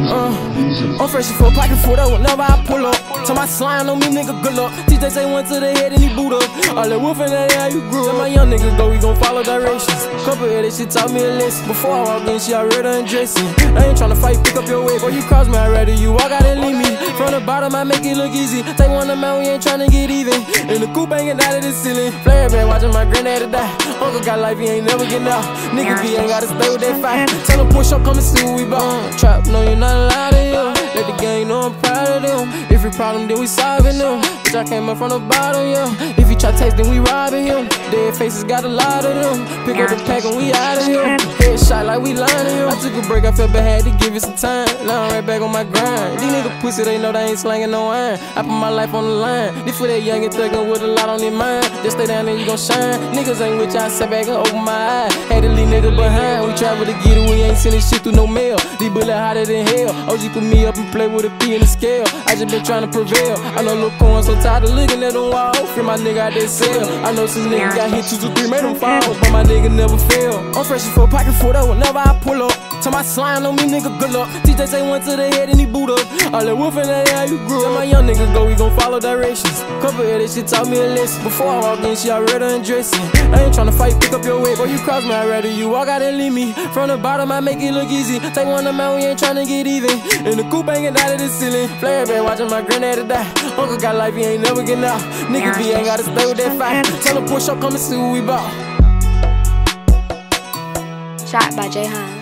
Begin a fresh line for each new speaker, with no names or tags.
I'm fresh for a pocket full up whenever I pull up. Tell my slime on me, nigga, good luck. TJ say one to the head and he boot up. All that wolf in that air, you grew up. Tell my young nigga go, we gon' follow directions. Couple of that shit taught me a lesson. Before I walk in, she already undressing. I ain't tryna fight, pick up your weight. Before you cross me, I'd rather you walk out and leave me. From the bottom, I make it look easy. Take one of mine, we ain't tryna get even. In the coupe hanging out of the ceiling. Flare back, watching my granddaddy die. Uncle got life, he ain't never getting out. Nigga B ain't gotta stay with that fight. Tell him push up, come and see what we bout. Trap, no, you're not allowed to hear. Let the gang know I'm proud of them. If we problem, then we solving them. Bitch, I came up from the bottom, yeah. If you try text, then we robbing him. Dead faces got a lot of them. Pick up the pack and we out of here. Headshot like we lying to him. I took a break, I felt bad, had to give it some time. Now I'm right back on my grind. These niggas pussy, they know they ain't slanging no iron. I put my life on the line. This for that young and thuggin' with a lot on their mind. Just stay down and you gon' shine. Niggas ain't with y'all, sit back and open my eyes. Had to leave niggas behind. We travel to get it, we ain't sending shit through no mail. These bullets hotter than hell. OG put me up and play with a P in the scale. I just been trying to prevail. I know Lil' Corn so tired of looking at them walls. Free my nigga out that cell. I know some niggas got hit 2 to 3, made them fall, but my nigga never fail. I'm fresh for a pocket full up whenever I pull up. Tell my slime on me, nigga, good luck. TJ say one to the head and he boot up. All that wolf in that air, you grew up. Tell my young nigga go, we gon' follow directions. Couple of that shit taught me a lesson. Before I walk in, she already undressing. I ain't tryna fight, pick up your weight. Before you cross me, I'd rather you walk out and leave me. From the bottom, I make it look easy. Take one of mine, we ain't tryna get even. In the coupe hanging out of the ceiling. Flare back, watching my granddaddy die. Uncle got life, he ain't never getting out. Nigga B ain't gotta stay with that fight. Tell him push up, come and see what we bout.
Shot by Jayhan.